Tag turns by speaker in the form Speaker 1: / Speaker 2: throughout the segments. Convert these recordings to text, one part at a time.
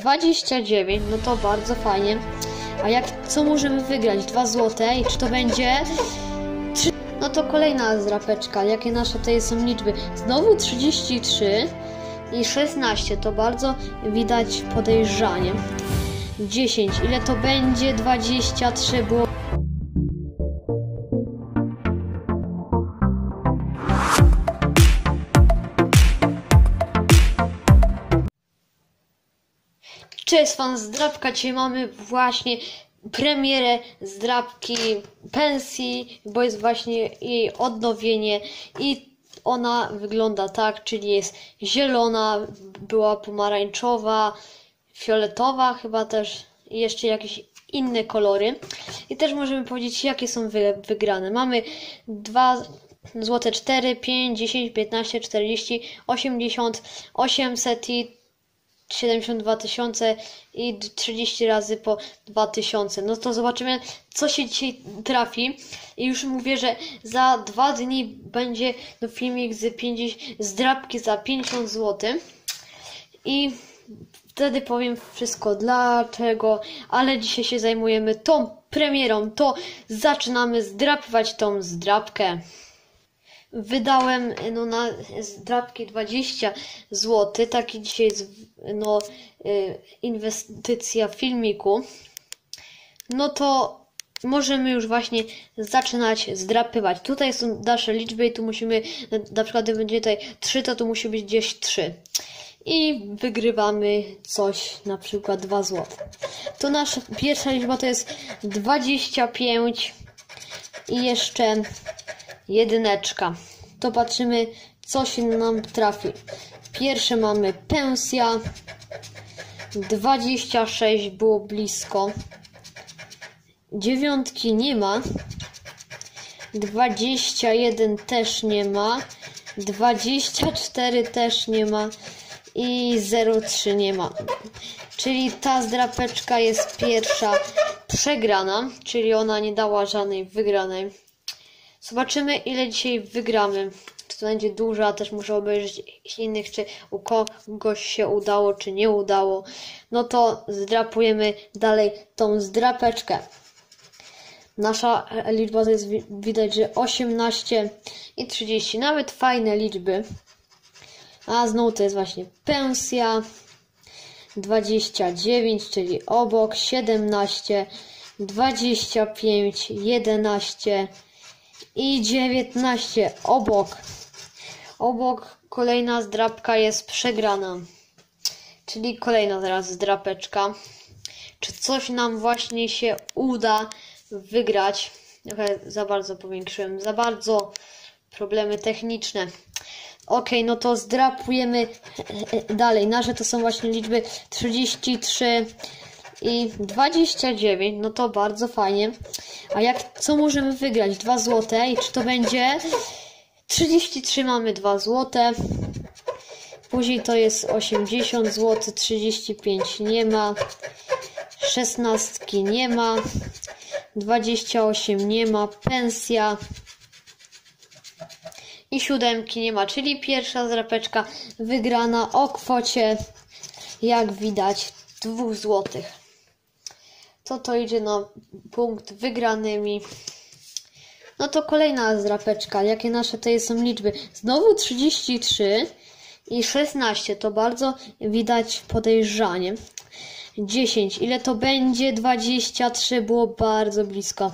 Speaker 1: 29, no to bardzo fajnie. A co możemy wygrać? 2 złote i czy to będzie 3? No to kolejna zdrapeczka. Jakie nasze tutaj są liczby? Znowu 33 i 16, to bardzo widać podejrzanie. 10, ile to będzie? 23 było. Cześć, fan zdrapka. Dzisiaj mamy właśnie premierę zdrapki pensji, bo jest właśnie jej odnowienie i ona wygląda tak, czyli jest zielona, była pomarańczowa, fioletowa chyba też i jeszcze jakieś inne kolory. I też możemy powiedzieć, jakie są wygrane. Mamy 2 złote 4, 5, 10, 15, 40, 80, 800 i 72 tysiące i 30 razy po 2000. No to zobaczymy, co się dzisiaj trafi. I już mówię, że za 2 dni będzie filmik z drapki za 50 zł. I wtedy powiem wszystko dlaczego, ale dzisiaj się zajmujemy tą premierą, to zaczynamy zdrapywać tą zdrapkę. Wydałem na zdrapki 20 zł, taki dzisiaj jest inwestycja w filmiku. No to możemy już właśnie zaczynać zdrapywać. Tutaj są dalsze liczby i tu musimy, na przykład gdy będzie tutaj 3, to tu musi być gdzieś 3. I wygrywamy coś, na przykład 2 zł. To nasza pierwsza liczba to jest 25 i jeszcze jedyneczka. To patrzymy, co się nam trafi. Pierwsze mamy pensja. 26 było blisko. Dziewiątki nie ma. 21 też nie ma. 24 też nie ma. I 03 nie ma. Czyli ta zdrapeczka jest pierwsza przegrana, czyli ona nie dała żadnej wygranej. Zobaczymy, ile dzisiaj wygramy. Czy to będzie dużo, a też muszę obejrzeć innych, czy u kogoś się udało, czy nie udało. No to zdrapujemy dalej tą zdrapeczkę. Nasza liczba to jest, widać, że 18 i 30. Nawet fajne liczby. A znowu to jest właśnie pensja. 29, czyli obok. 17, 25, 11 i 19 obok. Obok kolejna zdrapka jest przegrana. Czyli kolejna teraz zdrapeczka. Czy coś nam właśnie się uda wygrać? Za bardzo powiększyłem, za bardzo problemy techniczne. Ok, no to zdrapujemy dalej. Nasze to są właśnie liczby 33 i 29, no to bardzo fajnie. A co możemy wygrać? 2 złote i czy to będzie 33, mamy 2 złote. Później to jest 80 zł, 35 nie ma. 16 nie ma. 28 nie ma. Pensja. I 7 nie ma, czyli pierwsza zdrapeczka wygrana o kwocie, jak widać, 2 złotych. To idzie na punkt wygranymi. No to kolejna zdrapeczka. Jakie nasze tutaj są liczby? Znowu 33 i 16. To bardzo widać podejrzanie. 10. Ile to będzie? 23. Było bardzo blisko.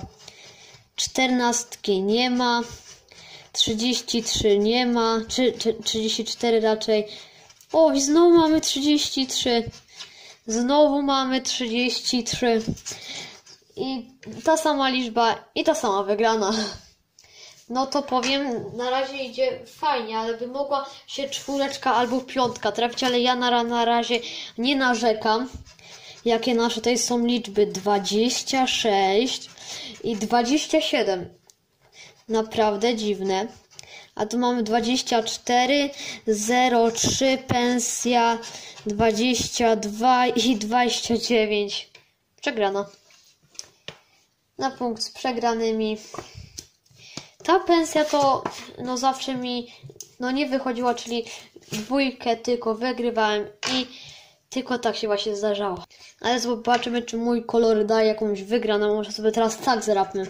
Speaker 1: 14 nie ma. 33 nie ma. 34 raczej. O, i znowu mamy 33. Znowu mamy 33. I ta sama liczba i ta sama wygrana. No to powiem, na razie idzie fajnie, ale by mogła się 4 albo 5 trafić, ale ja na razie nie narzekam. Jakie nasze tutaj są liczby? 26 i 27. Naprawdę dziwne. A tu mamy 24, 03, pensja, 22 i 29. Przegrana. Na punkt z przegranymi. Ta pensja to zawsze mi nie wychodziła, czyli 2 tylko wygrywałem i Tylko tak się właśnie zdarzało. Ale zobaczymy, czy mój kolor daje jakąś wygraną. Może sobie teraz tak zdrapmy.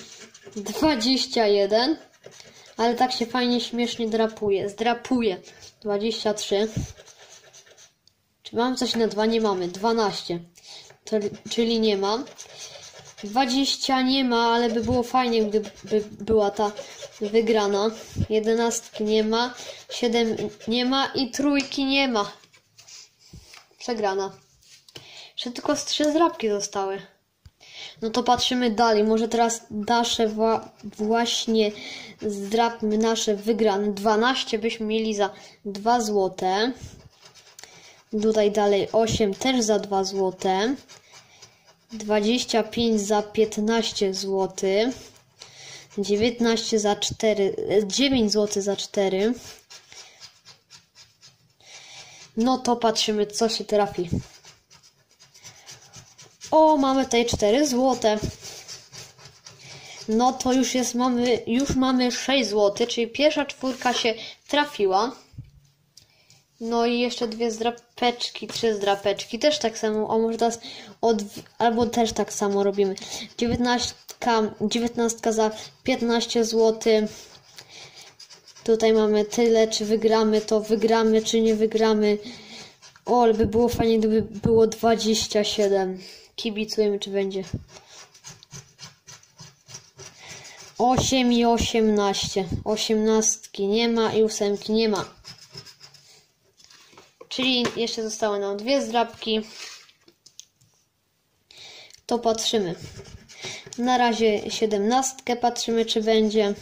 Speaker 1: 21. Ale tak się fajnie, śmiesznie zdrapuje. 23. Czy mamy coś na 2? Nie mamy. 12. Czyli nie ma. 20 nie ma, ale by było fajnie, gdyby była ta wygrana. 11 nie ma. 7 nie ma i 3 nie ma. Przegrana. Jeszcze tylko z 3 zdrapki zostały. No to patrzymy dalej. Może teraz nasze właśnie zdrapmy nasze wygrane. 12 byśmy mieli za 2 złote. Tutaj dalej 8 też za 2 złote. 25 za 15 zł. 19 za 4. 9 zł za 4. No to patrzymy, co się trafi. O, mamy tutaj 4 złote. No to już mamy 6 zł, czyli pierwsza czwórka się trafiła. No i jeszcze 2 zdrapeczki, 3 zdrapeczki, też tak samo, a może teraz albo też tak samo robimy. 19 za 15 zł. Tutaj mamy tyle, czy wygramy, to wygramy, czy nie wygramy. O, ale by było fajnie, gdyby było 27. Kibicujemy, czy będzie. 8 i 18. 18 nie ma i 8 nie ma. Czyli jeszcze zostały nam 2 zdrapki. To patrzymy. Na razie 17 patrzymy, czy będzie.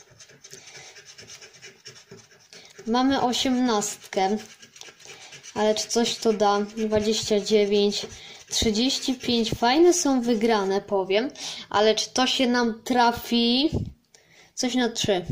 Speaker 1: Mamy 18. Ale czy coś to da? 29, 35. Fajne są wygrane, powiem. Ale czy to się nam trafi? Coś na 3.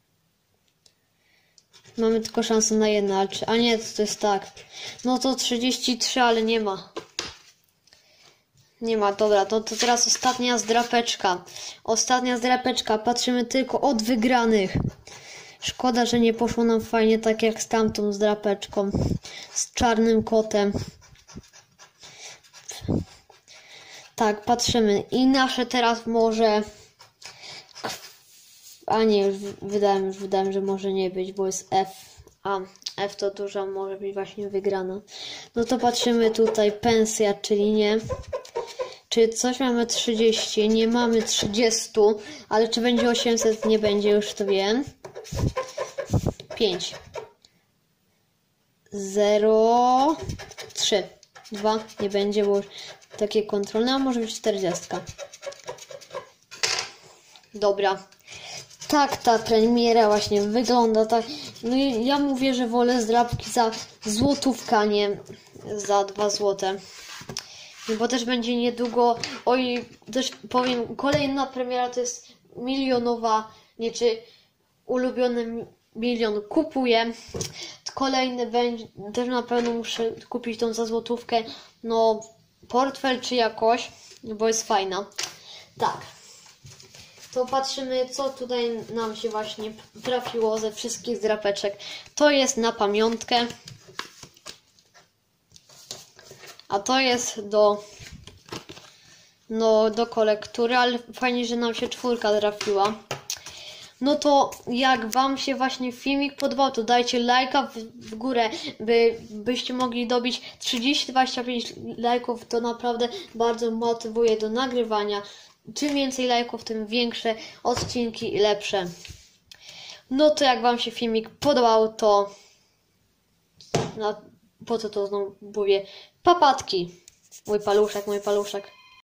Speaker 1: Mamy tylko szansę na 1, a nie, to jest tak. No to 33, ale nie ma. Nie ma, dobra, to teraz ostatnia zdrapeczka. Ostatnia zdrapeczka, patrzymy tylko od wygranych. Szkoda, że nie poszło nam fajnie tak jak z tamtą zdrapeczką. Z czarnym kotem. Tak, patrzymy. I nasze teraz może... A nie, już wydałem, że może nie być, bo jest F. A, F to duża może być właśnie wygrana. No to patrzymy tutaj, pensja, czyli nie. Czy coś mamy 30? Nie mamy 30, ale czy będzie 800? Nie będzie, już to wiem. 5. 0, 3. 2 nie będzie, bo już takie kontrolne, a może być 40. Dobra. Tak ta premiera właśnie wygląda, tak. No i ja mówię, że wolę zdrapki za złotówkę, a nie za 2 złote. Bo też będzie niedługo, oj, też powiem, kolejna premiera to jest milionowa, nie, czy ulubiony milion kupuję. Kolejny będzie, też na pewno muszę kupić tą za złotówkę, no portfel czy jakoś, bo jest fajna. Tak. To patrzymy, co tutaj nam się właśnie trafiło ze wszystkich zdrapeczek. To jest na pamiątkę. A to jest do kolektury, ale fajnie, że nam się 4 trafiła. No to jak wam się właśnie filmik podobał, to dajcie lajka w górę, byście mogli dobić 30-25 lajków. To naprawdę bardzo motywuje do nagrywania. Czym więcej lajków, tym większe odcinki i lepsze. No to jak wam się filmik podobał, to po co to znowu mówię? Papatki. Mój paluszek.